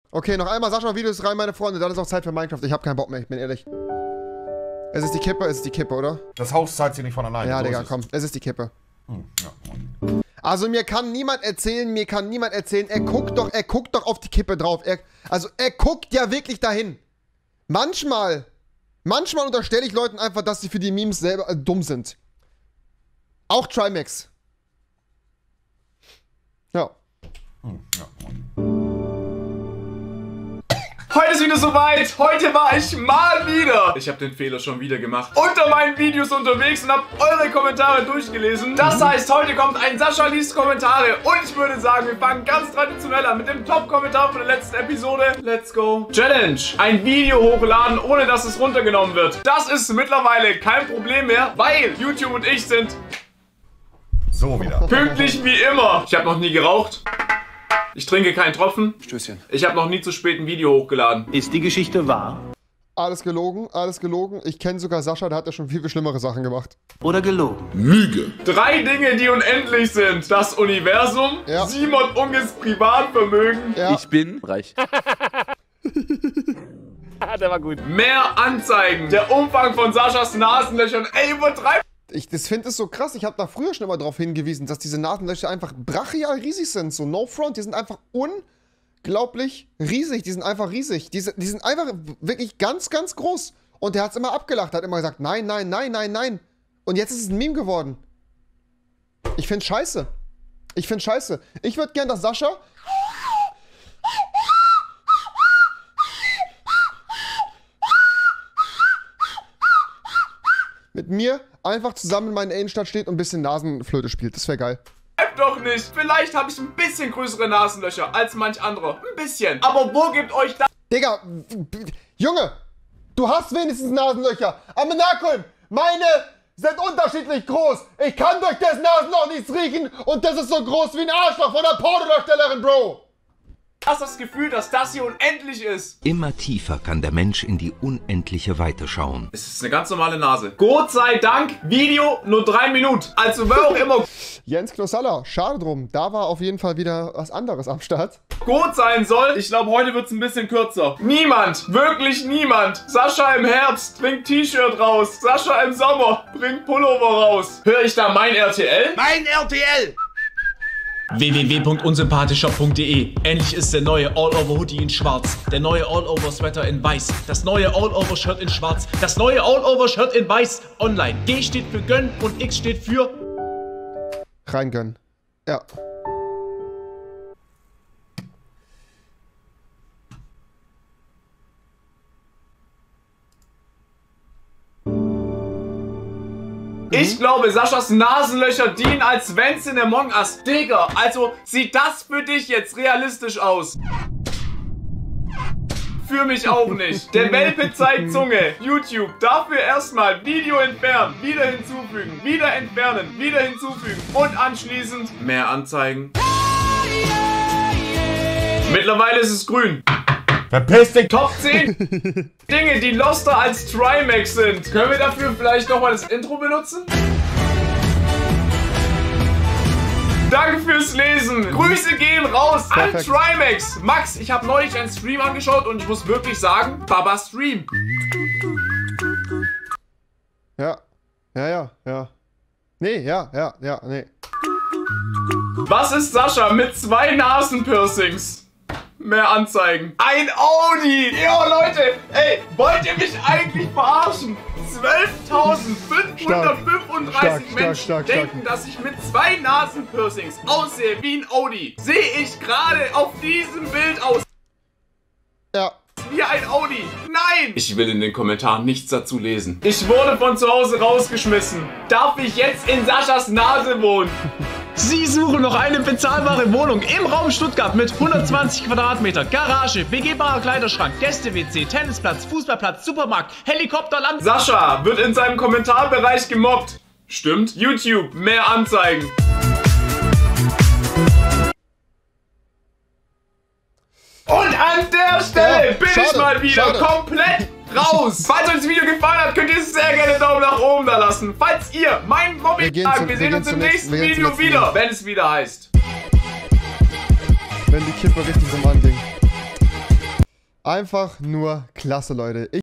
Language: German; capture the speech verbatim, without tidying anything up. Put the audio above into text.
Okay, noch einmal Sascha Videos rein, meine Freunde. Dann ist auch Zeit für Minecraft. Ich hab keinen Bock mehr, ich bin ehrlich. Es ist die Kippe, es ist die Kippe, oder? Das Haus zahlt sich nicht von alleine. Ja, so Digga, es. komm. Es ist die Kippe. Hm, ja. Also mir kann niemand erzählen, mir kann niemand erzählen, er guckt doch, er guckt doch auf die Kippe drauf. Er, also er guckt ja wirklich dahin. Manchmal, manchmal unterstelle ich Leuten einfach, dass sie für die Memes selber äh, dumm sind. Auch Trimax. Ja. Hm, ja. Heute ist wieder soweit. Heute war ich mal wieder. Ich habe den Fehler schon wieder gemacht. Unter meinen Videos unterwegs und habe eure Kommentare durchgelesen. Das heißt, heute kommt ein Sascha liest Kommentare. Und ich würde sagen, wir fangen ganz traditionell an mit dem Top-Kommentar von der letzten Episode. Let's go. Challenge. Ein Video hochladen, ohne dass es runtergenommen wird. Das ist mittlerweile kein Problem mehr, weil YouTube und ich sind So wieder. pünktlich wie immer. Ich habe noch nie geraucht. Ich trinke keinen Tropfen. Stößchen. Ich habe noch nie zu spät ein Video hochgeladen. Ist die Geschichte wahr? Alles gelogen, alles gelogen. Ich kenne sogar Sascha, der hat ja schon viel, viel schlimmere Sachen gemacht. Oder gelogen? Lüge. Drei Dinge, die unendlich sind. Das Universum, Ja. Simon Unges Privatvermögen, Ja. Ich bin reich. Der war gut. mehr Anzeigen, der Umfang von Saschas Nasenlöchern. Ey, übertreib. Ich das finde es so krass, ich habe da früher schon immer darauf hingewiesen, dass diese Nasenlöcher einfach brachial riesig sind. So no front, die sind einfach unglaublich riesig. Die sind einfach riesig. Die sind, die sind einfach wirklich ganz, ganz groß. Und der hat es immer abgelacht, hat immer gesagt, nein, nein, nein, nein, nein. Und jetzt ist es ein Meme geworden. Ich finde scheiße. Ich finde scheiße. Ich würde gern, dass Sascha mit mir einfach zusammen in meiner Innenstadt steht und ein bisschen Nasenflöte spielt. Das wäre geil. Doch nicht. Vielleicht habe ich ein bisschen größere Nasenlöcher als manch anderer. Ein bisschen. Aber wo gibt euch das? Digga, Junge, du hast wenigstens Nasenlöcher. Aber Nakulm, meine sind unterschiedlich groß. Ich kann durch das Nasenloch nichts riechen und das ist so groß wie ein Arschloch von der Pornodarstellerin, Bro. Hast das Gefühl, dass das hier unendlich ist? Immer tiefer kann der Mensch in die unendliche Weite schauen. Es ist eine ganz normale Nase. Gott sei Dank, Video nur drei Minuten. Also wer auch immer Jens Klossalla, schade drum. Da war auf jeden Fall wieder was anderes am Start. gut sein soll. Ich glaube, heute wird es ein bisschen kürzer. Niemand, wirklich niemand. Sascha im Herbst bringt T-Shirt raus. Sascha im Sommer bringt Pullover raus. Höre ich da mein R T L? Mein R T L! w w w punkt unsympathischer punkt de. Endlich ist der neue All-Over-Hoodie in schwarz, der neue All-Over-Sweater in weiß, das neue All-Over-Shirt in schwarz, das neue All-Over-Shirt in weiß online. G steht für Gönn und X steht für... Reingönnen. Ja. Ich glaube, Saschas Nasenlöcher dienen als Vents in Among Us. Digga, also sieht das für dich jetzt realistisch aus? Für mich auch nicht. Der Welpe zeigt Zunge. YouTube. Dafür erstmal Video entfernen, wieder hinzufügen, wieder entfernen, wieder hinzufügen und anschließend mehr Anzeigen. Mittlerweile ist es grün. Verpiss dich! Top zehn Dinge, die loster als Trimax sind. Können wir dafür vielleicht nochmal das Intro benutzen? Danke fürs Lesen. Grüße gehen raus an Perfekt. Trimax. Max, ich habe neulich einen Stream angeschaut und ich muss wirklich sagen, Baba Stream. Ja. Ja, ja, ja. Nee, ja, ja, ja, nee. Was ist Sascha mit zwei Nasenpiercings? Mehr Anzeigen. Ein Audi! Jo, Leute! Ey, wollt ihr mich eigentlich verarschen? zwölftausendfünfhundertfünfunddreißig Stark, stark, Menschen stark, stark, denken, dass ich mit zwei Nasenpiercings aussehe wie ein Audi. Sehe ich gerade auf diesem Bild aus Ja. wie ein Audi? Nein! Ich will in den Kommentaren nichts dazu lesen. Ich wurde von zu Hause rausgeschmissen. Darf ich jetzt in Saschas Nase wohnen? Sie suchen noch eine bezahlbare Wohnung im Raum Stuttgart mit hundertzwanzig Quadratmeter, Garage, begehbarer Kleiderschrank, Gäste-W C, Tennisplatz, Fußballplatz, Supermarkt, Helikopterland. Sascha wird in seinem Kommentarbereich gemobbt. Stimmt. YouTube, mehr Anzeigen. Und an der Stelle Ja, bin schade, ich mal wieder schade. komplett raus. Falls euch das Video gefallen hat, könnt ihr sehr gerne einen Daumen nach oben da lassen. Falls ihr meinen Hobby Wir gehen habt, zum- wir wir sehen gehen uns im zum nächsten nächsten- wir gehen zum Video nächsten wieder, Video. wenn es wieder heißt. Wenn die Kippe richtig rum anging. Einfach nur klasse, Leute. Ich